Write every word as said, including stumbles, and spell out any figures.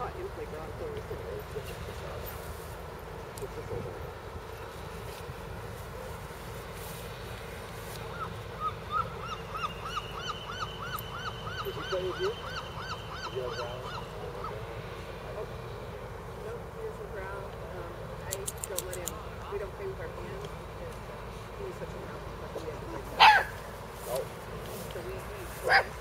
caught you playground for a Did he play with you? Did you have Brown? Oh, nope, here's the Brown. Um, I don't let him, we don't play with our hands because uh, he's such a mountain, but we have to play. Oh. So we, we